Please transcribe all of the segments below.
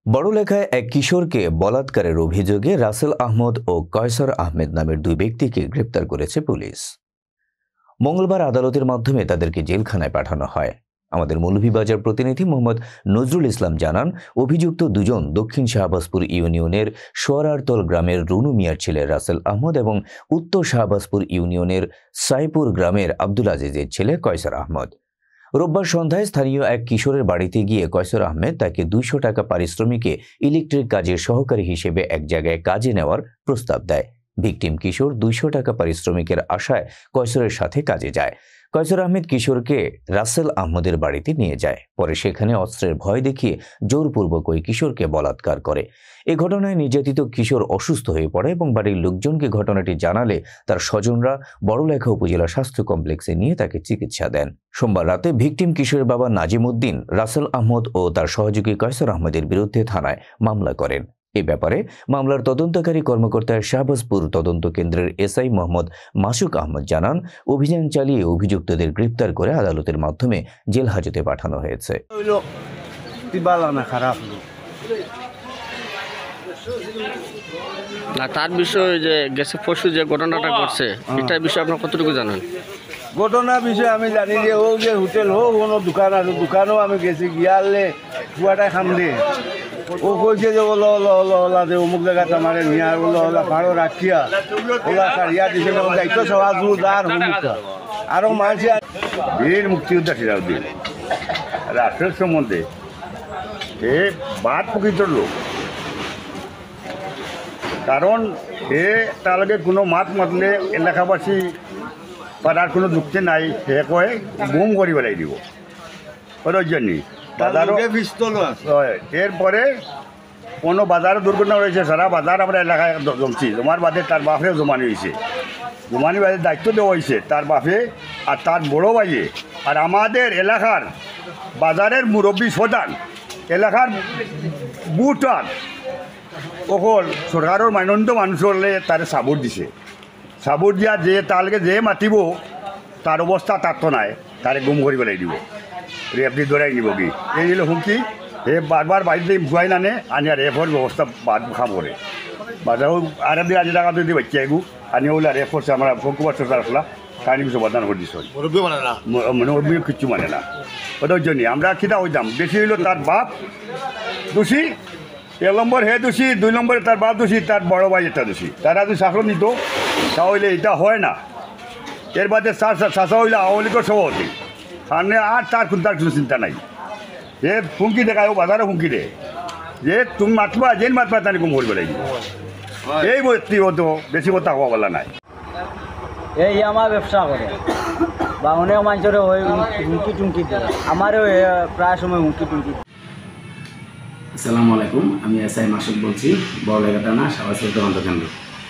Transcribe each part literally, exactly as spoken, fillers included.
বড়লেখায় এক কিশোরকে বলাৎকারের অভিযোগে রাসেল আহমদ ও কয়সর আহমেদ নামের দুই ব্যক্তিকে গ্রেপ্তার করেছে পুলিশ। মঙ্গলবার আদালতের মাধ্যমে তাদেরকে জেলখানায় পাঠানো হয়। আমাদের মৌলভীবাজার প্রতিনিধি মোহাম্মদ নজরুল ইসলাম জানান, অভিযুক্ত দুজন দক্ষিণ শাহবাজপুর ইউনিয়নের সোয়ারারতল গ্রামের রুনু মিয়ার ছেলে রাসেল আহমদ এবং উত্তর শাহবাজপুর ইউনিয়নের সাইপুর গ্রামের আব্দুল আজিজের ছেলে কয়সর আহমদ। রোববার সন্ধ্যায় স্থানীয় এক কিশোরের বাড়িতে গিয়ে কয়সর আহমেদ তাকে দুইশো টাকা পারিশ্রমিকে ইলেকট্রিক কাজের সহকারী হিসেবে এক জায়গায় কাজে নেওয়ার প্রস্তাব দেয়। ভিকটিম কিশোর দুইশো টাকা পারিশ্রমিকের আশায় কয়সরের সাথে কাজে যায়। কয়সর আহমেদ কিশোরকে রাসেল আহমদের বাড়িতে নিয়ে যায়। পরে সেখানে অস্ত্রের ভয় দেখিয়ে জোরপূর্বক ওই কিশোরকে বলাৎকার করে। এ ঘটনায় নির্যাতিত কিশোর অসুস্থ হয়ে পড়ে এবং বাড়ির লোকজনকে ঘটনাটি জানালে তার স্বজনরা বড়লেখা উপজেলা স্বাস্থ্য কমপ্লেক্সে নিয়ে তাকে চিকিৎসা দেন। সোমবার রাতে ভিকটিম কিশোরের বাবা নাজিম উদ্দিন রাসেল আহমদ ও তার সহযোগী কয়সর আহমেদের বিরুদ্ধে থানায় মামলা করেন। এ ব্যাপারে মামলার তদন্তকারী কর্মকর্তা শাহবাজপুর তদন্ত কেন্দ্রের এসআই মোহাম্মদ মাসুক আহমদ জানান, অভিযান চালিয়ে অভিযুক্তদের গ্রেপ্তার করে আদালতের মাধ্যমে জেল হাজতে পাঠানো হয়েছে। না, তার বিষয়ে যে গেছে পরশু যে ঘটনাটা ঘটছে, এটার বিষয়ে আপনার কতটুকু জানেন? ঘটনার বিষয়ে আমি জানি যে ও যে হোটেল হোক কোনো দোকান আছে, দোকানও আমি গেছি গিয়ালে কুয়াটায় খাম দে ও কইছে যে ওলা ওলা ওলা ওলা যে অমুক জায়গাতে আমার নিয়ে ওলা ওলা ভাড়ো রাখিয়া ওলা কারিয়া দিছে দায়িত্ব সভা জোরদার ভূমিকা আরও মানুষ বীর মুক্তিযোদ্ধা সিরাজউদ্দিন রাষ্ট্রের সম্বন্ধে এ বাদ প্রকৃত লোক, কারণ এ তার লগে কোনো মাত মাতলে এলাকাবাসী পাড়ার কোনো যুক্তি নাই, সে কয়ে গুম করি বেলাই দিব ওর জন্যই বাজারও পিস্তল। এরপরে কোনো বাজারে দুর্ঘটনা রয়েছে, সারা বাজার আমরা এলাকায় জমছি, জমার বাদে তার বাপে জমানি হয়েছে, জমানি বাদে দায়িত্ব দেওয়া হয়েছে তার বাপে আর তার বড়ো ভাইয়ে আর আমাদের এলাকার বাজারের মুরব্বী সদান এলাকার বুটান অকল সরকারের মানন্দ মানুষ হলে তার সাবুর দিছে, সাবুর দিয়া যে তালকে যে মাতিব তার অবস্থা তার তো নাই, তারে গুম করি পেলাই দিব, রেপটি ধরাই নিব কি এই দিল হুমকি। এ বারবার বাড়িতে ভুয়াই নানে আনি আর রেপর ব্যবস্থা বাদ খাম করে বাজারও আর দিয়ে আজ টাকা দিয়ে বাচ্চা এগু আনি ওলা রেপ করছে আমরা ভোগবার সরকার আসলা কাহিনী কিছু বাদান করে দিস মানে অভিযোগ কিচ্ছু মানে না। ওটার জন্য আমরা খিদা হইতাম বেশি হইল তার বাপ দোষী, এক নম্বর হে দোষী, দুই নম্বরে তার বাপ দোষী, তার বড় ভাই এটা দোষী, তারা যদি শাসন নিত তাহলে এটা হয় না। এর বাদে শাসা হইলে আওয়ামী লীগের সভাপতি সামনে আর তার তার কোনো চিন্তা নাই, যে হুমকি দেখায় ও বাজারে হুমকি দেয় যে তুমি মাতবা যেন মাতবা তাহলে গুম করবে লাগবে, এই ব্যক্তিগত বেশি কথা হওয়া বলা নাই। এই আমার ব্যবসা করে বা অনেক মানুষের ওই হুমকি টুমকি দেয়, আমারও প্রায় সময় হুমকি টুমকি। আসসালামু আলাইকুম, আমি এসআই মাসুক বলছি, বড়লেখা থানা শাহবাজপুর তদন্ত কেন্দ্র।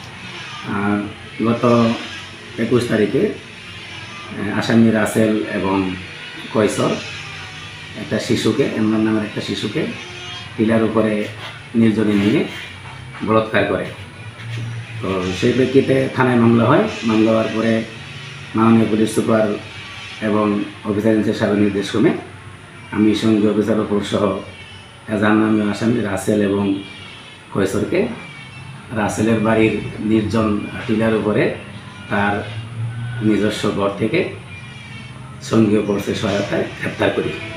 গত একুশ তারিখে আসামি রাসেল এবং কয়সর একটা শিশুকে এমরান নামের একটা শিশুকে টিলার উপরে নির্জনে নিয়ে বলাৎকার করে। তো সেই প্রেক্ষিতে থানায় মামলা হয়। মামলা হওয়ার পরে মাননীয় পুলিশ সুপার এবং অফিসার ইনচার্জ সাহেবের নির্দেশক্রমে আমি সঙ্গে অফিসার অপর সহ এজাহার নামীয় আসামি রাসেল এবং কয়সরকে রাসেলের বাড়ির নির্জন টিলার উপরে তার নিজস্ব ঘর থেকে সঙ্গীয় ফোর্সের সহায়তায় গ্রেপ্তার করি।